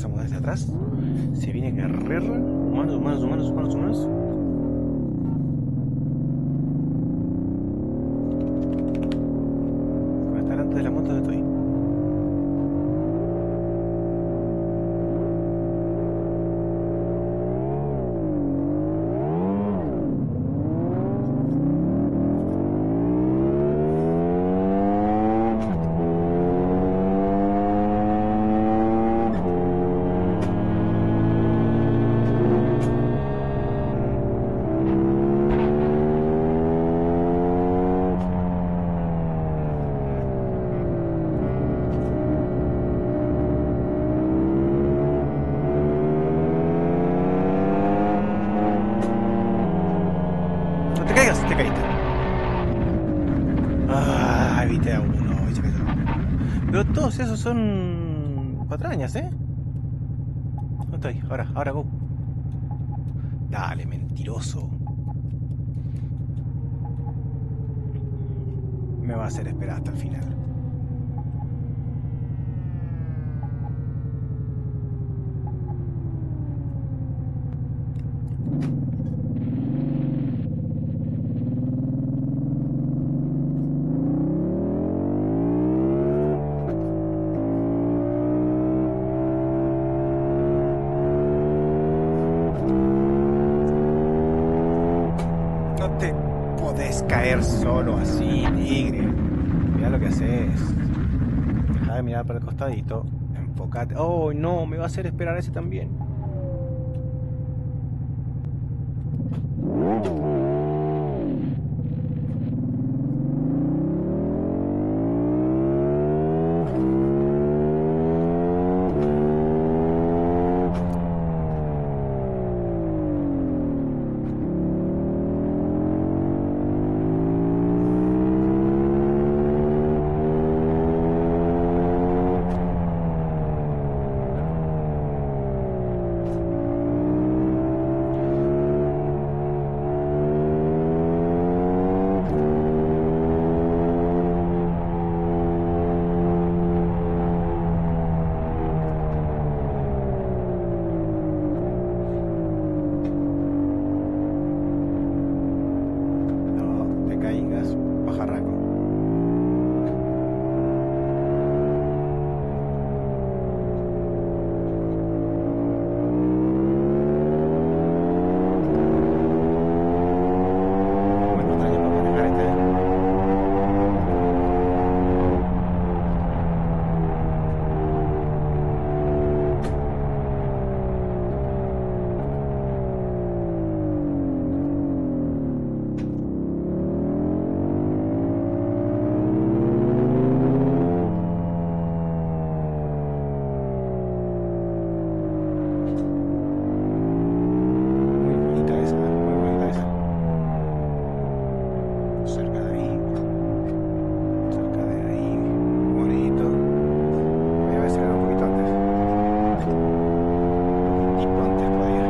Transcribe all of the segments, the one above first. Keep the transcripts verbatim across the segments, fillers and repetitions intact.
pasamos desde atrás. Se viene guerrero. Humanos, humanos, humanos, humanos, humanos. Voy a estar antes de la moto de Toy. No te caigas, te caíste. Ah, evité a uno y se cayó. Pero todos esos son patrañas, ¿eh? ¿Dónde estoy? Ahora, ahora, go. Dale, mentiroso. Me va a hacer esperar hasta el final. No te podés caer solo así, tigre. Mira lo que haces. Deja de mirar para el costadito. Enfócate. Oh, no, me va a hacer esperar ese también. No te caigas, pajarraco. Muy contrario para manejar este. Muy bonita esa, muy bonita esa. Cerca de ahí, cerca de ahí, bonito. Voy a ver si era un poquito antes. Un poquitito antes podía.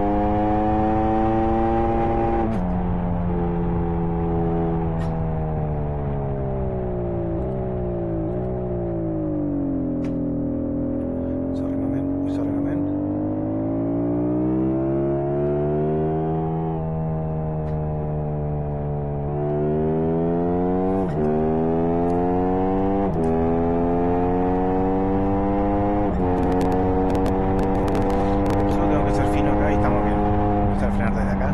Sorry, my man. Sorry, my man. Solo tengo que ser fino acá y estamos bien. Empezar a frenar desde acá.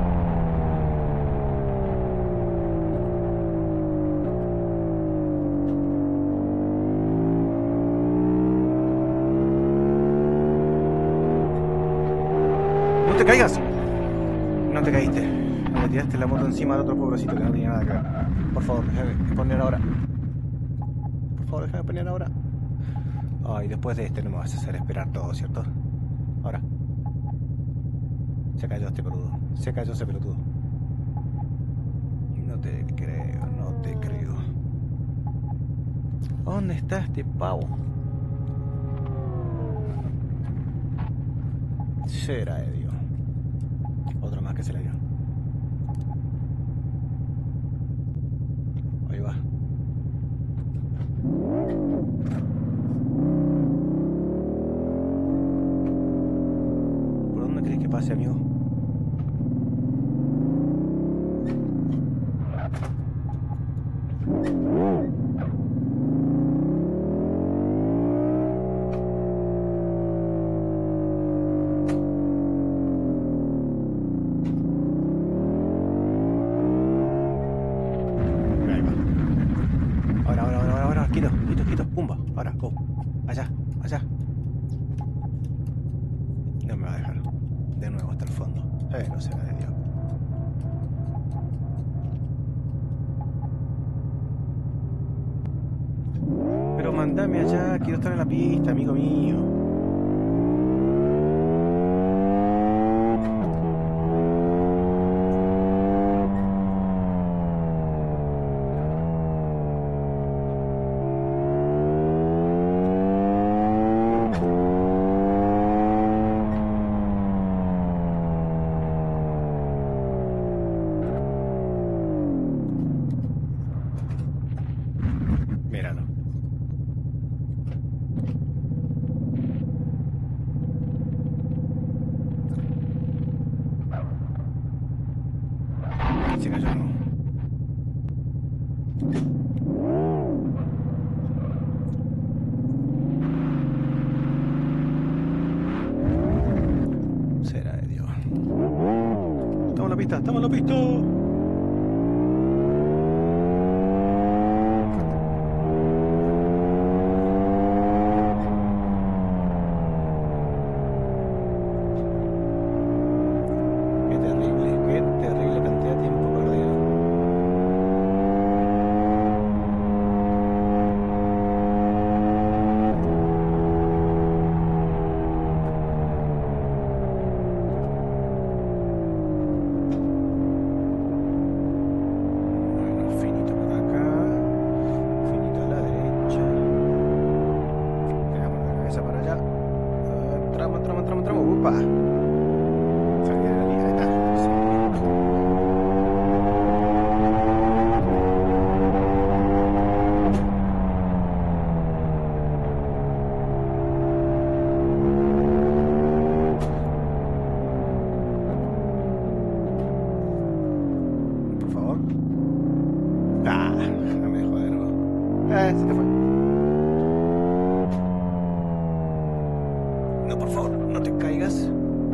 ¡No te caigas! No te caíste. Le tiraste la moto encima de otro pobrecito que no tenía nada que ver. Por favor, déjame poner ahora. Por favor, déjame poner ahora. Ay, después de este no me vas a hacer esperar todo, ¿cierto? Ahora. Se cayó este peludo. Se cayó ese pelotudo. No te creo, no te creo. ¿Dónde está este pavo? Será de Dios. Otro más que se le dio. Ahí va. base, amigo. Ahí va. Ahora, ahora, ahora, ahora, quito, quito, quito, pumba. Ahora, go. Allá, allá. No me va a dejar. De nuevo hasta el fondo. Eh, no será de Dios. Pero mandame allá, quiero estar en la pista, amigo mío. Míralo. Se cayó, ¿no? Será de Dios. Estamos en la pista, estamos en la pista. Qué terrible, qué terrible cantidad de tiempo perdido. Bueno, finito por acá, finito a la derecha. Pegamos la cabeza para allá. Ah, entramos, entramos, entramos, entramos. ¡Upa! Salí de la línea, ahí está. Sí. Por favor. Ah, no me dejó de nuevo. Eh, se te fue. No, por favor, no te caigas.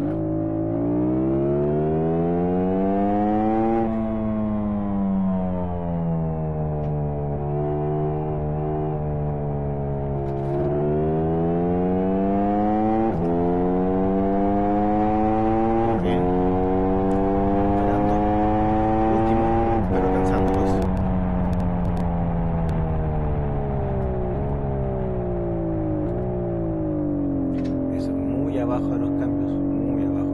Muy bien. Esperando. Último, pero alcanzándolos. Eso, muy abajo de los cambios, muy abajo.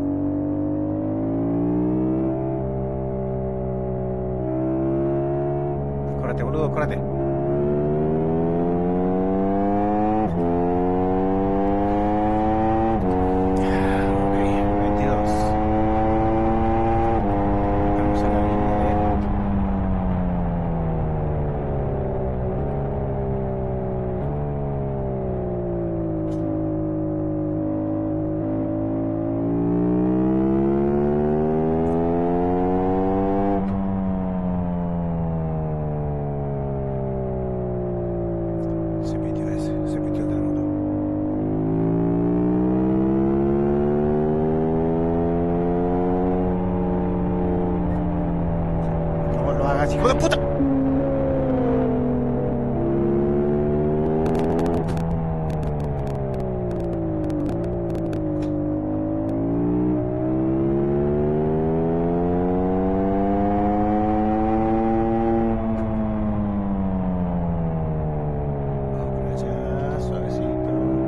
Córrete, boludo, córrete. Ok, veintidós. Estamos en la línea de... Se metió ese, se metió el de la moto. No lo hagas, hijo de puta. Vamos por allá, suavecito.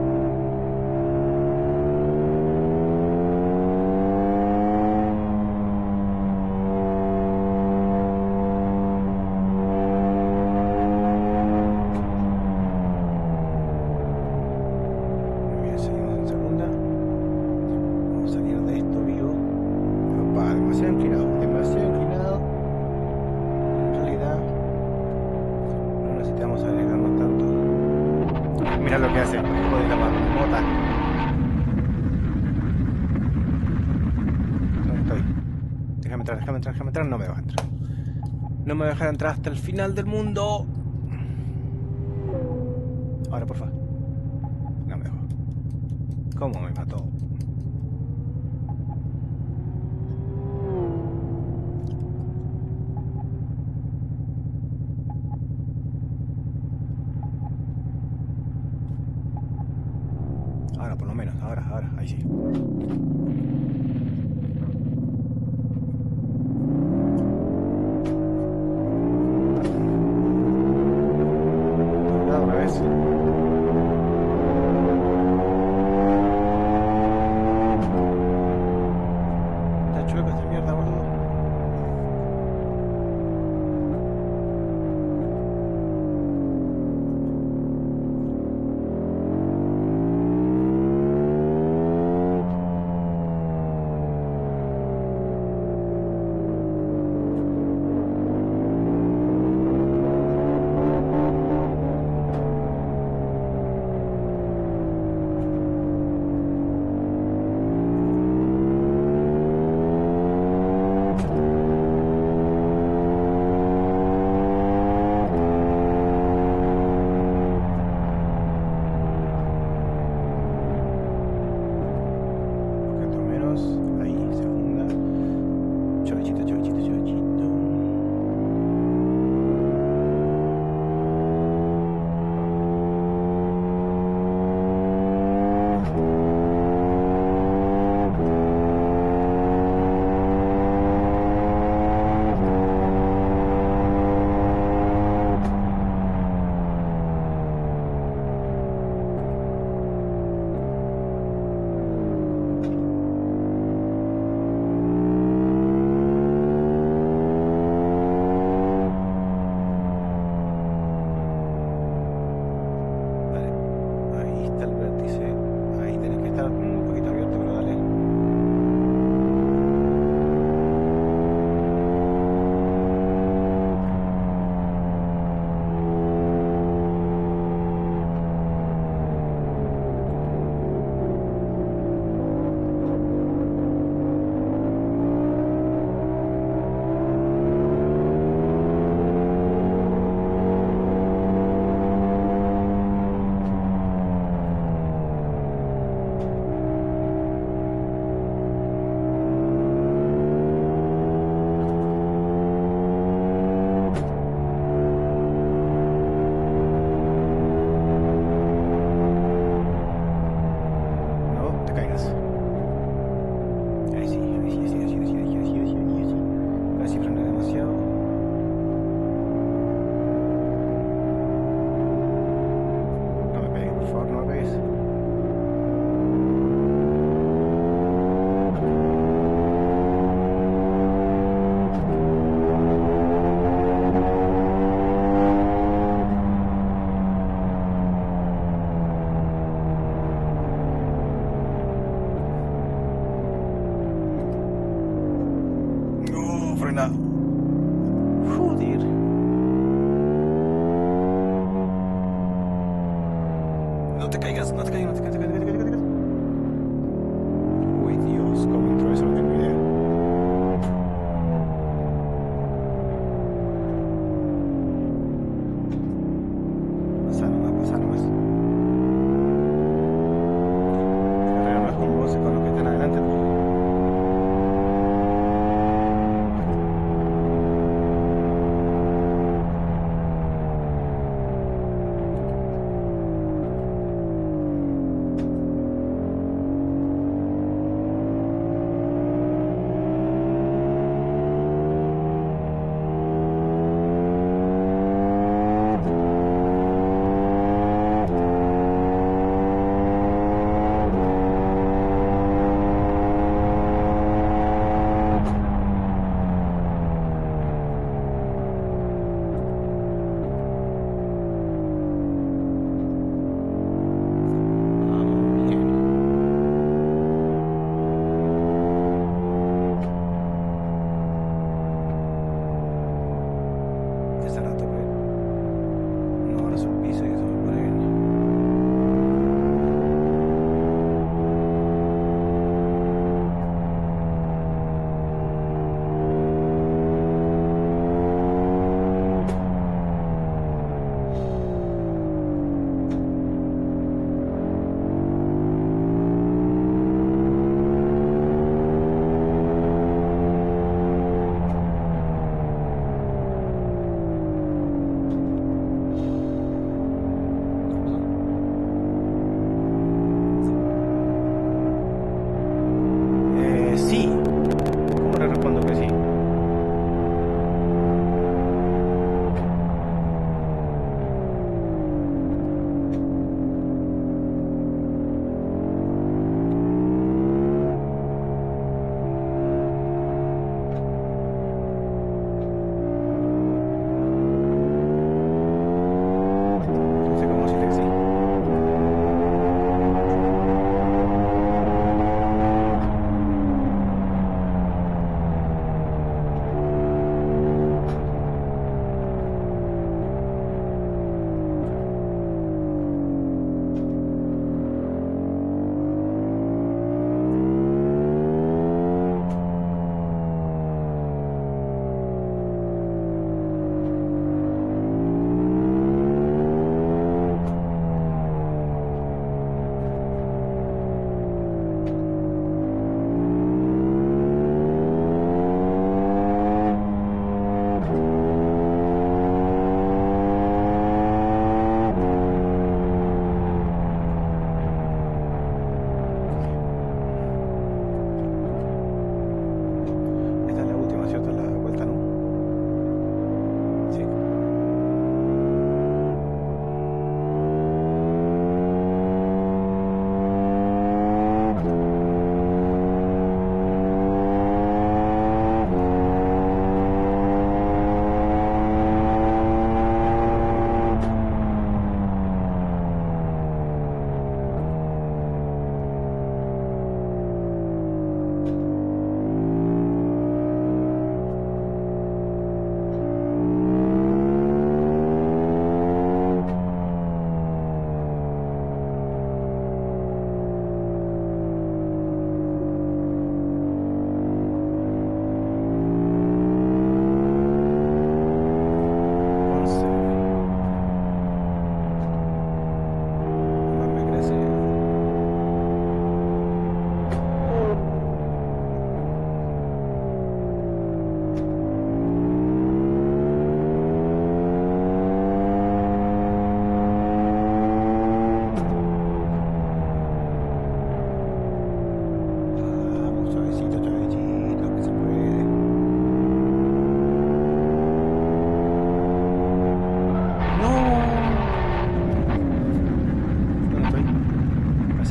Muy bien, seguimos en segunda. Vamos a salir de esto vivo. Opa, demasiado inclinado, demasiado inclinado. En realidad, no necesitamos alejarnos tanto. Mira lo que hace, hijo de la marmota. déjame entrar, déjame entrar, déjame entrar. No me vas a entrar. No me voy a dejar entrar hasta el final del mundo. Ahora, por favor. No me dejó. ¿Cómo me mató? Ahora, por lo menos. Ahora, ahora. Ahí sí. Otra vez. Está chueca esta mierda, boludo. frena. Joder. No te caigas, no te caigas, no te caigas, no te caigas, no te caigas, no te caigas. Uy, Dios, cómo entró eso, no tengo idea. Pasa nomás, pasa nomás. Carrera más con vos y con los que están adelante.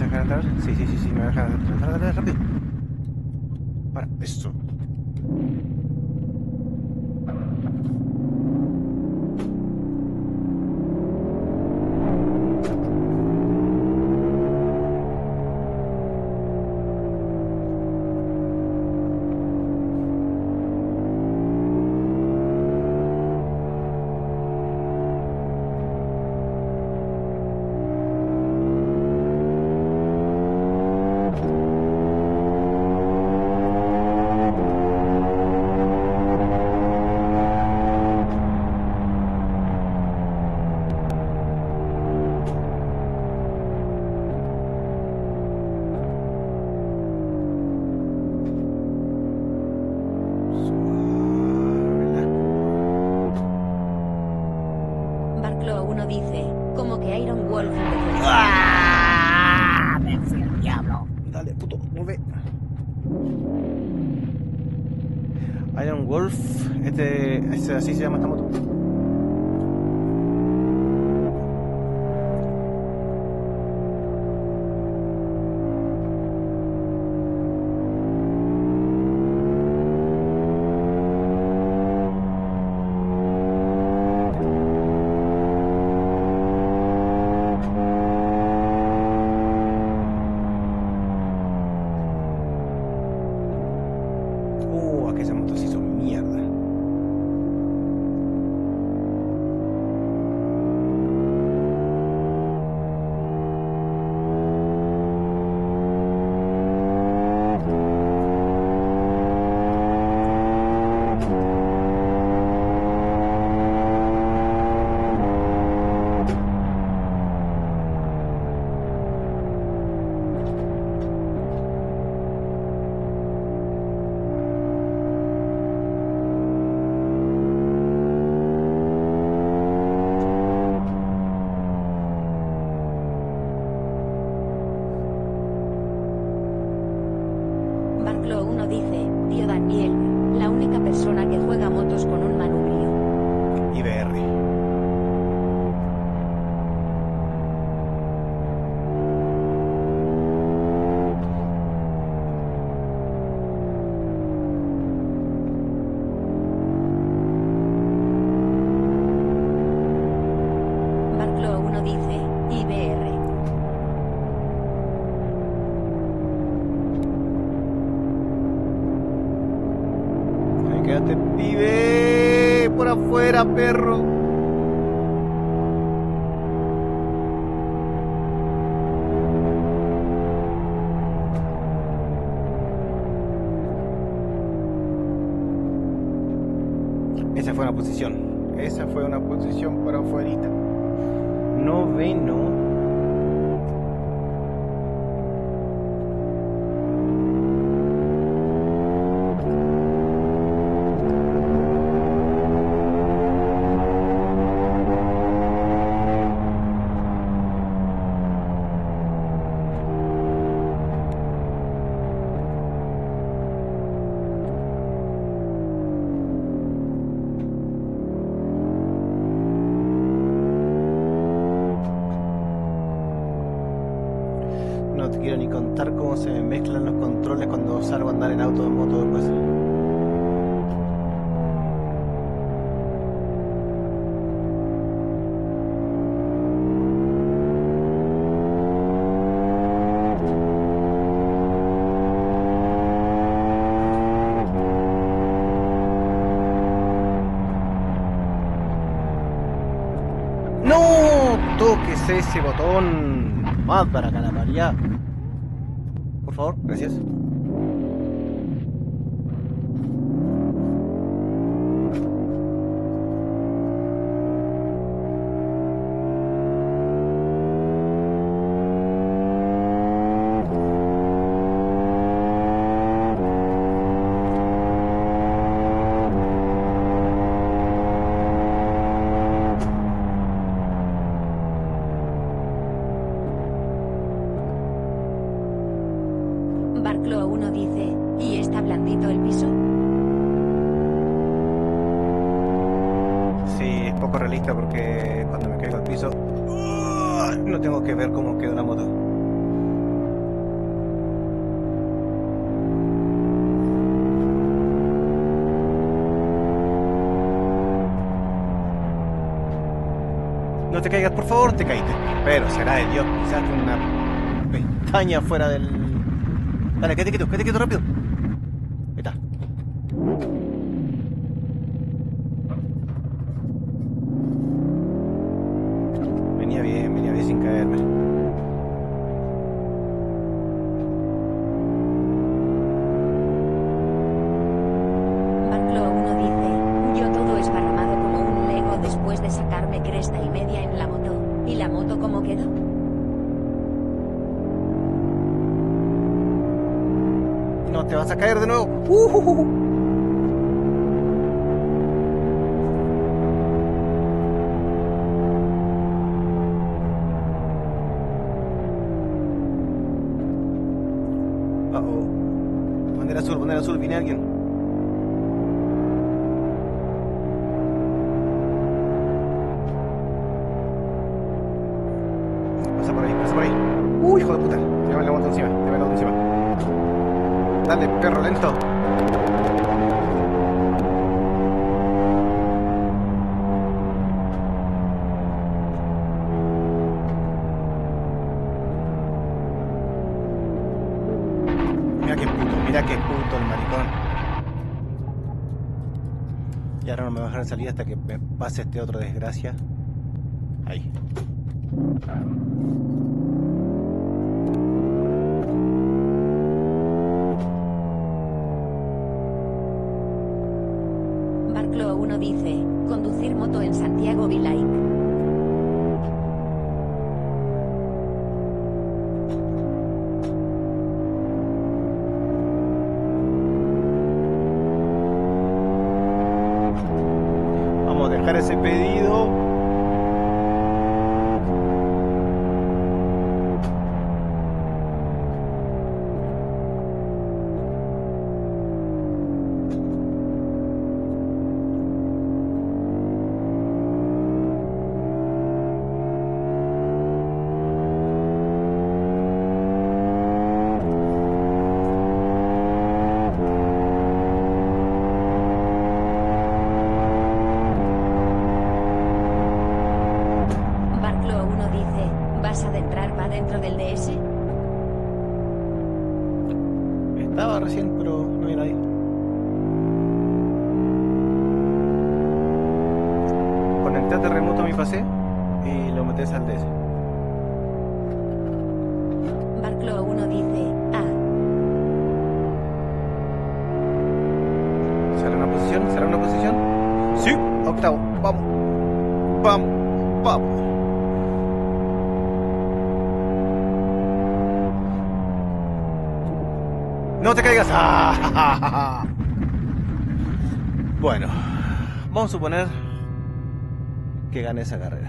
a dejar entrar? Sí, sí, sí, sí, me va a dejar entrar. Dale, dale, rápido. Para, eso. Barclo uno dice, como que Iron Wolf empezó. ¡Ah! Me fui al diablo. Dale, puto, mueve. Iron Wolf, este, este, así se llama esta moto. Uh, aquella moto se hizo mierda. Barclo uno dice, tío Daniel, la única persona que juega motos con un manubrio. I B R. Barclo uno dice, I B R. Ahí quédate, pibe. Por afuera, perro. Esa fue una posición. Esa fue una posición por afuerita. Noveno. No te quiero ni contar cómo se me mezclan los controles cuando salgo a andar en auto o en moto después. ¡No! Toques ese botón. Más para acá la María. Por favor, gracias. Barclo uno dice, ¿y está blandito el piso? Sí, es poco realista porque cuando me caigo al piso uh, no tengo que ver cómo quedó la moto. No te caigas, por favor, te caíste. Pero será de Dios, quizás con una pestaña fuera del... Dale, quédate quieto, quédate quieto rápido. Ahí está. Venía bien, venía bien sin caerme. Barclo uno dice, yo todo esparramado como un Lego después de sacarme cresta y media en la moto. ¿Y la moto cómo quedó? No te vas a caer de nuevo. Uh, uh, uh. Uh oh. Bandera azul, bandera azul, viene alguien. Pasa por ahí, pasa por ahí. Uy, hijo de puta. Llévame la moto encima, llévame la moto encima. Dale, perro lento. Mira qué puto, mira qué puto el maricón. Y ahora no me va a dejar salir hasta que me pase este otro desgracia. Ahí. Barclo uno dice, conducir moto en Santiago be like. Vamos a dejar ese pedido. Barclo uno dice, ¿vas a adentrar va dentro del D S? Estaba recién, pero no hay nadie. Conectate remoto a mi P C y lo metes al D S. Barclo uno dice, ah, ¿Será una posición? ¿Será una posición? Sí, octavo. Vamos. Vamos. Vamos. No te caigas. ¡Ah! Bueno, vamos a suponer que gané esa carrera.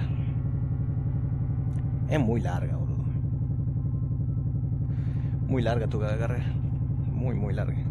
Es muy larga, boludo. Muy larga tu carrera. Muy, muy larga.